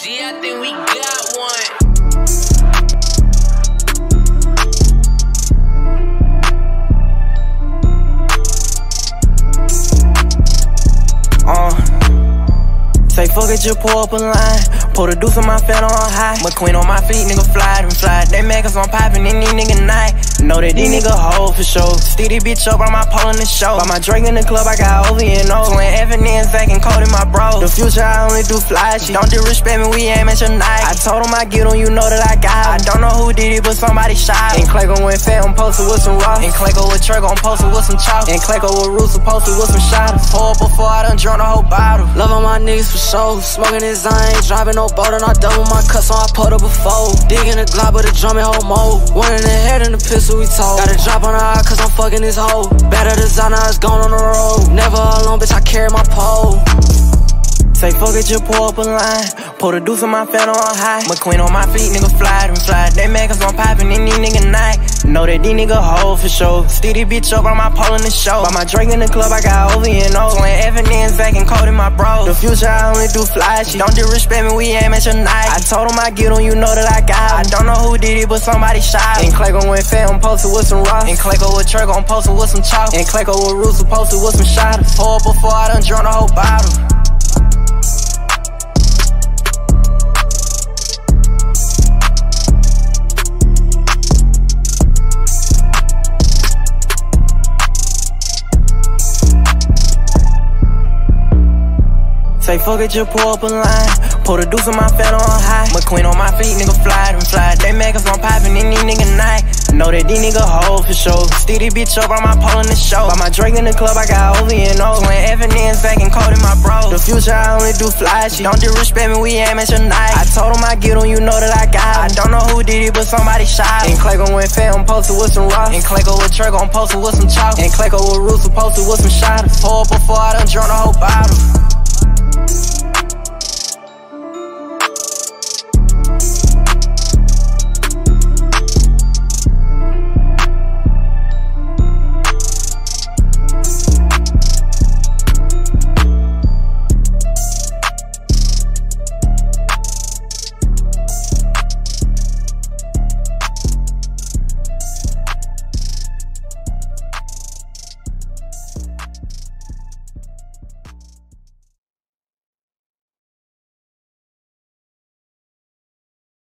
See, I think we got one. Say fuck it, just pull up a line. Pull the deuce on my fat on high. McQueen on my feet, nigga fly and fly. They make us on poppin' in these nigga night. Know that these nigga hold for sure. Steady bitch up on my pole in the show. By my drink in the club, I got OV and O. Twin Evan and Zach and Cody, my bro. The future, I only do fly shit. Don't disrespect me, we aim at your night. I told him I get on, you know that I got him. I don't know who did it, but somebody shot him. And ClayCo went fat, I'm posted with some raw. And ClayCo with Turk, I'm posted with some chop. And ClayCo with Roots, posted with some shotters. Pour up before I done drunk the whole bottle. Love on my niggas for show. Smoking this, I ain't driving no boat, and I double my cut, so I put up before. Digging the Glock with a drum and whole mode. One in the head and the pistol we told. Got a drop on her eye, cause I'm fucking this hoe. Better designer, it's gone on the road. Never alone, bitch, I carry my pole. Say fuck it, just pull up a line. Pull the deuce on my fat on high. McQueen on my feet, nigga fly and fly. They make us on poppin' in these nigga night. Know that these nigga hold for sure. Steady bitch up on my pole in the show. By my drink in the club, I got OV and O. Twin Evan and Zach and Cody, my bro. The future, I only do fly shit. Don't disrespect me, we aim at your night. I told him I get on, you know that I got him. I don't know who did it, but somebody shot him. And ClayCo went fat, I'm posted with some raw. And ClayCo with Turk, I'm posted with some chop. And ClayCo with Roots, posted with some shotters. Pour up before I done drunk the whole bottle. Say fuck it, just pull up a line. Pull the deuce on my fat on high. McQueen on my feet, nigga fly and fly. They make us on poppin' in these nigga night. Know that these nigga hold for sure. Steady bitch up on my pole in the show. By my drink in the club, I got OV and O. Twin Evan and Zach and Cody, my bro. The future, I only do fly shit. Don't disrespect me, we aim at your night. I told him I get on, you know that I got him. I don't know who did it, but somebody shot him. And ClayCo went fat, I'm posted with some raw. And ClayCo with Turk, I'm posted with some chop. And ClayCo with Roots, posted with some shotters. Pour up before I done drunk the whole bottle.